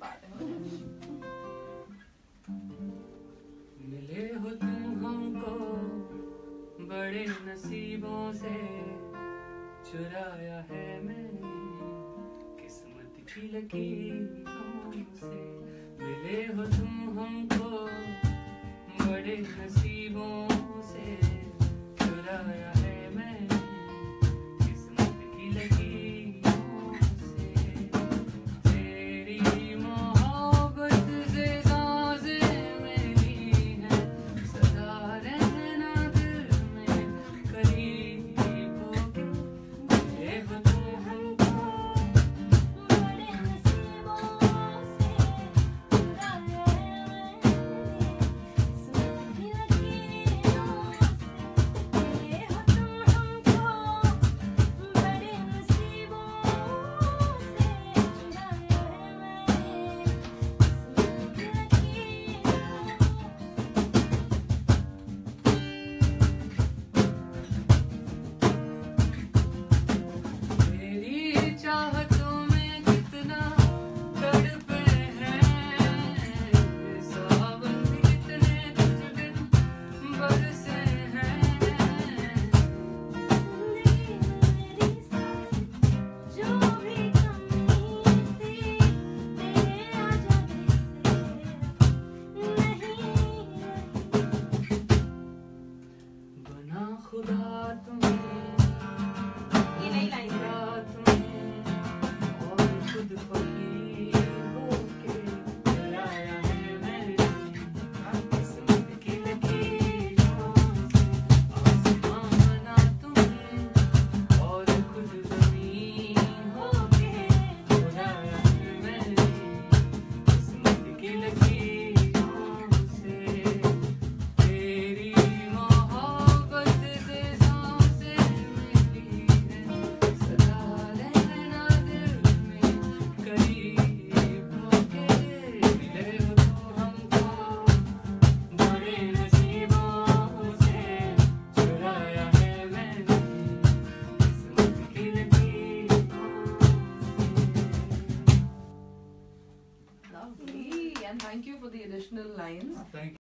बात है। मिले हो तुम हमको बड़े नसीबों से, चुराया है मैंने किस्मत की लकीरों से। मिले हो तुम हमको बड़े नसीबों से, चुराया है मैंने किस्मत की लकीरों से। तेरी मोहब्बत से सांसें मेरी हैं, सदा रहना दिल में करीब होके। मिले हो तुम हमको बड़े नसीबों से, चुराया है मैंने किस्मत की लकीरों से। मिले हो तुम हमको बड़े नसीबों से, चुराया है मैंने किस्मत की लकीरों। तेरी चाहतों में कितना तड़पे हैं, सावन कितने तुझ बिन बरसे हैं। जिंदगी मेरी सारी जो भी कमी थी, तेरे आ जाने से नहीं रही। बना खुदा तुम्हें, ये नई लाइन है। खुदा तुम्हें और खुद फकीर होके चुराया है मैंने किस्मत की लकीरों से। आसमां बना तुम्हें और खुद ज़मीन होके चुराया है मैंने किस्मत की लकीरों से। तेरी मोहब्बत से सांसें मेरी हैं, सदा रहना दिल में करीब होके। मिले हो तुम हमको बड़े नसीबों से, चुराया है मैंने किस्मत की लकीरों से। Lovely, and thank you for the additional lines. Thank